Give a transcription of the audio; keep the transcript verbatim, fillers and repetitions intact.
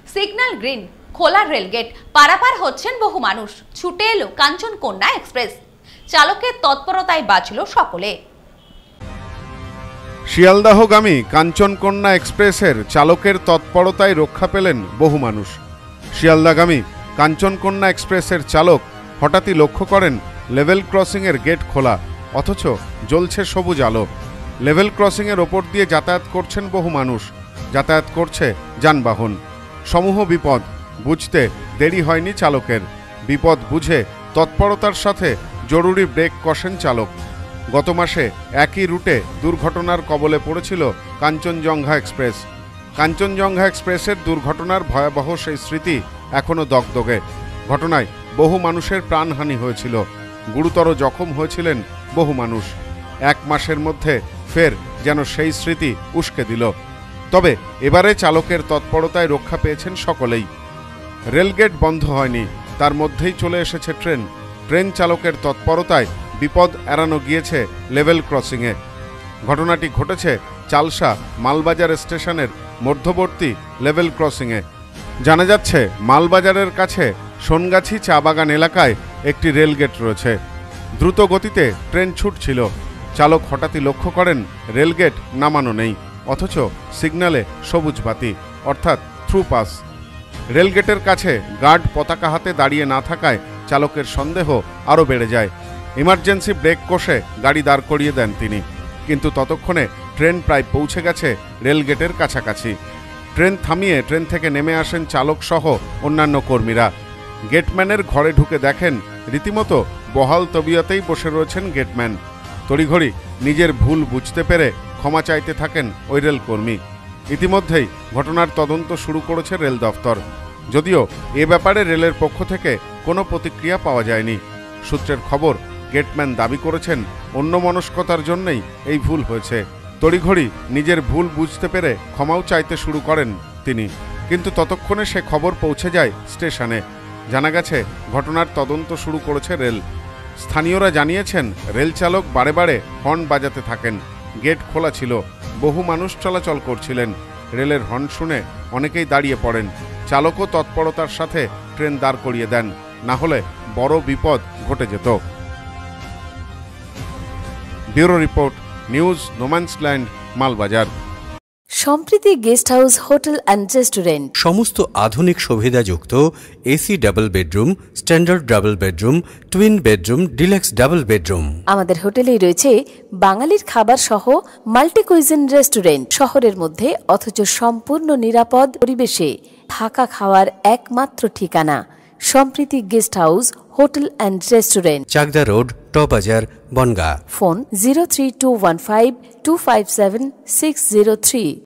Signal green, খোলা rail gate, পারাপার হচ্ছেন বহু মানুষ। ছুটে এলো কাঞ্চনকন্যা এক্সপ্রেস, চালকের তৎপরতায় বাঁচল সকলে। শিয়ালদাহগামী কাঞ্চনকন্যা এক্সপ্রেসের চালকের তৎপরতায় রক্ষা পেলেন বহু মানুষ। শিয়ালদাগামী কাঞ্চনকন্যা এক্সপ্রেসের চালক হঠাৎই লক্ষ্য করেন লেভেল ক্রসিংয়ের গেট খোলা, অথচ জ্বলছে সবুজ আলো। লেভেল ক্রসিংয়ের ওপর দিয়ে যাতায়াত করছেন বহু মানুষ, যাতায়াত করছে যানবাহন। সমূহ বিপদ, বুঝতে দেরি হয়নি চালকের। বিপদ বুঝে তৎপরতার সাথে জরুরি ব্রেক কষেন চালক। গত মাসে একই রুটে দুর্ঘটনার কবলে পড়েছিল কাঞ্চনজঙ্ঘা এক্সপ্রেস। কাঞ্চনজঙ্ঘা এক্সপ্রেসের দুর্ঘটনার ভয়াবহ সেই স্মৃতি এখনও দগদগে। ঘটনায় বহু মানুষের প্রাণহানি হয়েছিল, গুরুতর জখম হয়েছিলেন বহু মানুষ। এক মাসের মধ্যে ফের যেন সেই স্মৃতি উস্কে দিল। তবে এবারে চালকের তৎপরতায় রক্ষা পেয়েছেন সকলেই। রেলগেট বন্ধ হয়নি, তার মধ্যেই চলে এসেছে ট্রেন। ট্রেন চালকের তৎপরতায় বিপদ এড়ানো গিয়েছে লেভেল ক্রসিংয়ে। ঘটনাটি ঘটেছে চালসা মালবাজার স্টেশনের মধ্যবর্তী লেভেল ক্রসিংয়ে। জানা যাচ্ছে মালবাজারের কাছে সোনগাছি চা বাগান এলাকায় একটি রেলগেট রয়েছে। দ্রুত গতিতে ট্রেন ছুটছিল। চালক হঠাৎই লক্ষ্য করেন রেলগেট নামানো নেই, অথচ সিগন্যালে সবুজ বাতি, অর্থাৎ থ্রু পাস। রেলগেটের কাছে গার্ড পতাকা হাতে দাঁড়িয়ে না থাকায় চালকের সন্দেহ আরও বেড়ে যায়। ইমার্জেন্সি ব্রেক কষে গাড়ি দাঁড় করিয়ে দেন তিনি, কিন্তু ততক্ষণে ট্রেন প্রায় পৌঁছে গেছে রেলগেটের কাছাকাছি। ট্রেন থামিয়ে ট্রেন থেকে নেমে আসেন চালক সহ অন্যান্য কর্মীরা। গেটম্যানের ঘরে ঢুকে দেখেন রীতিমতো বহাল তবিয়তেই বসে রয়েছেন গেটম্যান। তড়িঘড়ি নিজের ভুল বুঝতে পেরে ক্ষমা চাইতে থাকেন ওই রেলকর্মী। ইতিমধ্যেই ঘটনার তদন্ত শুরু করেছে রেল দফতর, যদিও এ ব্যাপারে রেলের পক্ষ থেকে কোনো প্রতিক্রিয়া পাওয়া যায়নি। সূত্রের খবর, গেটম্যান দাবি করেছেন অন্যমনস্কতার জন্যই এই ভুল হয়েছে। তড়িঘড়ি নিজের ভুল বুঝতে পেরে ক্ষমাও চাইতে শুরু করেন তিনি, কিন্তু ততক্ষণে সে খবর পৌঁছে যায় স্টেশনে। জানা গেছে ঘটনার তদন্ত শুরু করেছে রেল। স্থানীয়রা জানিয়েছেন রেল চালক বারে বারে হর্ন বাজাতে থাকেন। গেট খোলা ছিল, বহু মানুষ চলাচল করছিলেন। রেলের হর্ন শুনে অনেকেই দাঁড়িয়ে পড়েন। চালকও তৎপরতার সাথে ট্রেন দাঁড় করিয়ে দেন, না হলে বড় বিপদ ঘটে যেত। Bureau report, news no man's land, Malbazar. Sampriti guest house hotel and restaurant, সমস্ত আধুনিক সুবিধাযুক্ত AC double bedroom, standard double bedroom, twin bedroom, deluxe double bedroom. আমাদের হোটেলেই রয়েছে বাঙালির খাবার সহ মাল্টি কুইজিন রেস্টুরেন্ট। শহরের মধ্যে অথচ সম্পূর্ণ নিরাপদ পরিবেশে থাকা খাওয়ার একমাত্র ঠিকানা Sampriti guest house hotel and restaurant, Chakdah road, টবাজার, Bongaon. Phone zero three two one five two five seven six zero three.